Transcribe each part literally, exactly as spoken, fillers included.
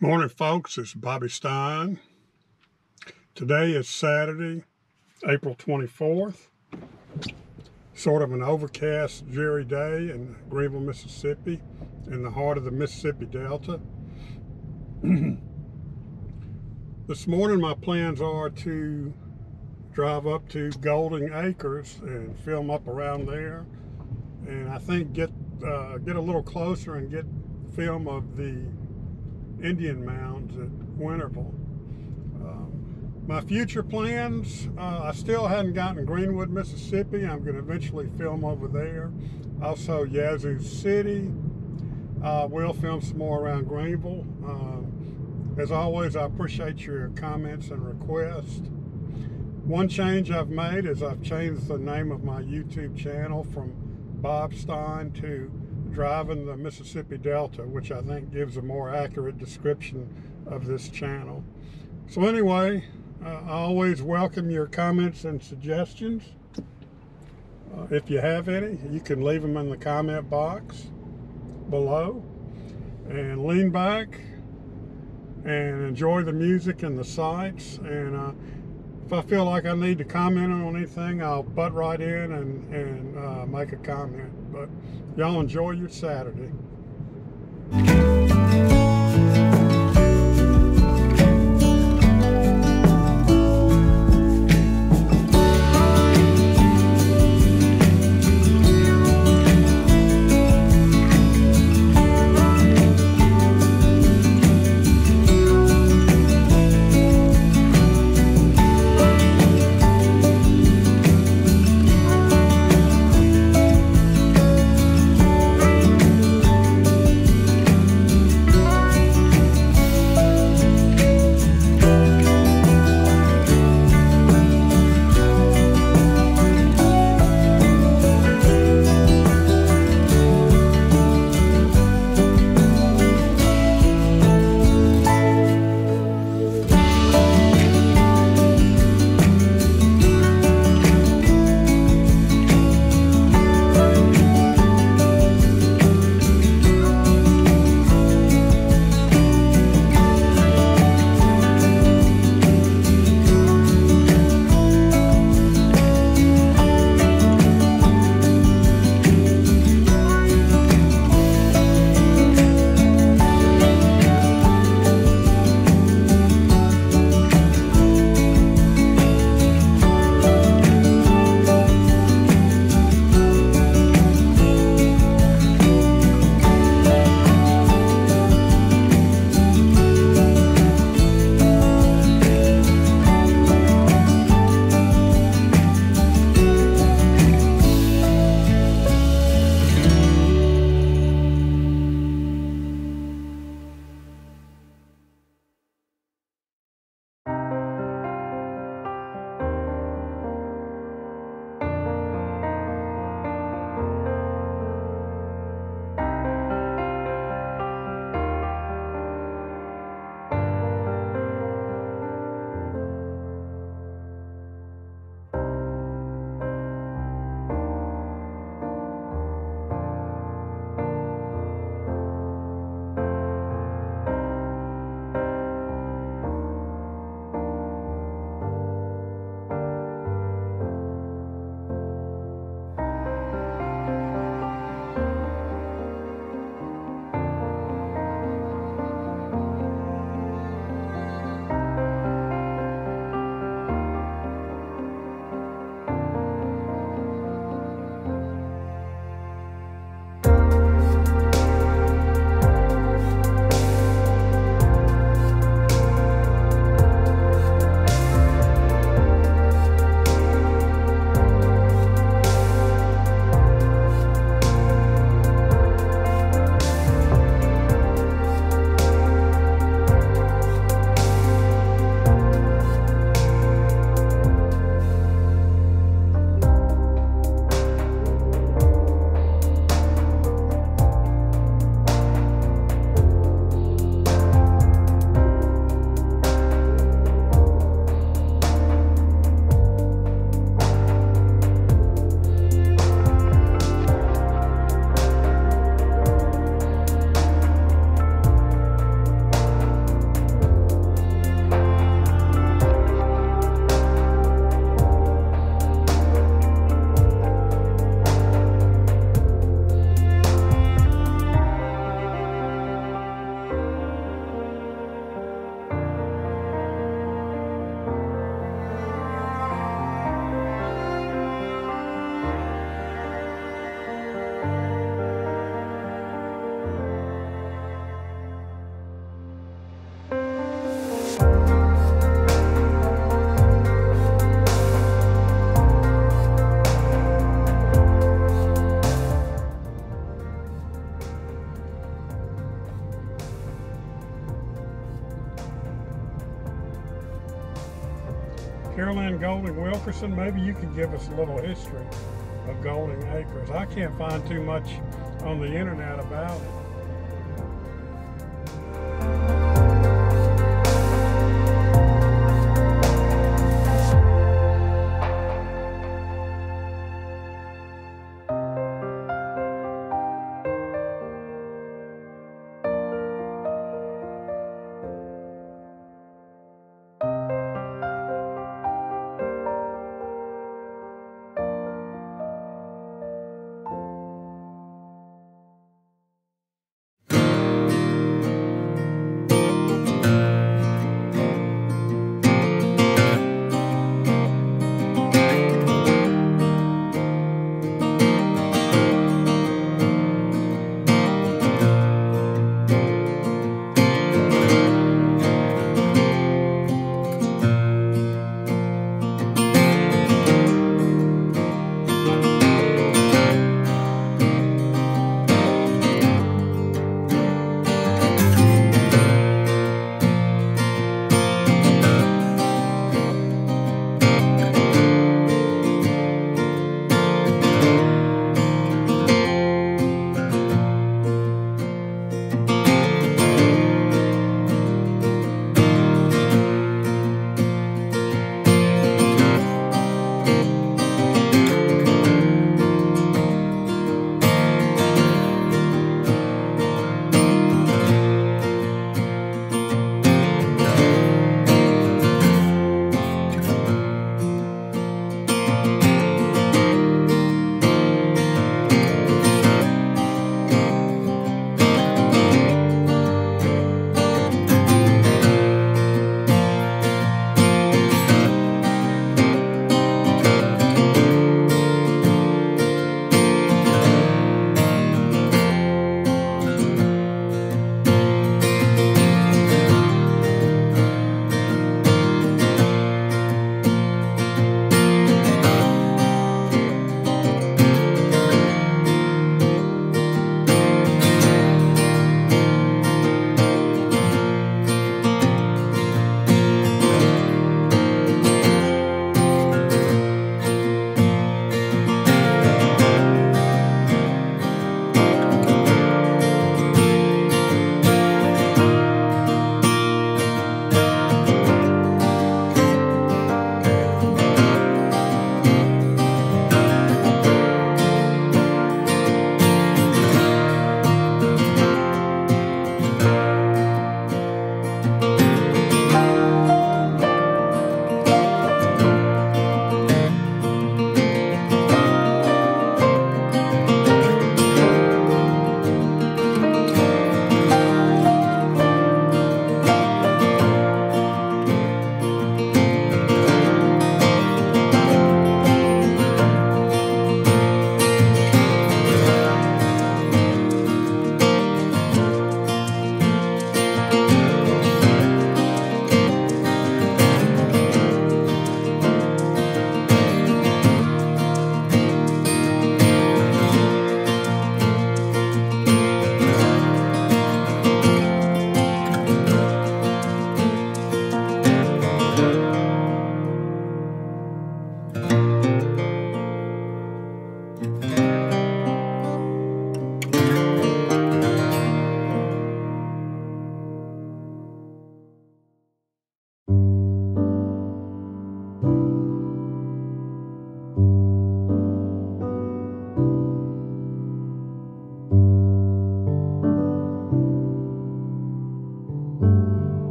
Morning, folks. It's Bobby Stein. Today is Saturday, April twenty-fourth. Sort of an overcast, dreary day in Greenville, Mississippi, in the heart of the Mississippi Delta. This morning, my plans are to drive up to Golden Acres and film up around there, and I think get uh, get a little closer and get film of the Indian Mounds at Winterville. Um, my future plans, uh, I still hadn't gotten Greenwood, Mississippi. I'm going to eventually film over there. Also Yazoo City. Uh, we'll film some more around Greenville. Um, as always, I appreciate your comments and requests. One change I've made is I've changed the name of my YouTube channel from Bob Stein to Driving the Mississippi Delta, which I think gives a more accurate description of this channel. So anyway, uh, I always welcome your comments and suggestions. Uh, if you have any, you can leave them in the comment box below. And lean back and enjoy the music and the sights. And uh, if I feel like I need to comment on anything, I'll butt right in and, and uh, make a comment. But y'all enjoy your Saturday. Carolyn Golding Wilkerson, maybe you could give us a little history of Golding Acres. I can't find too much on the internet about it.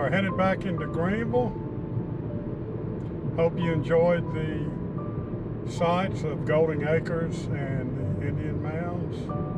are headed back into Greenville. Hope you enjoyed the sights of Golden Acres and the Indian Mounds.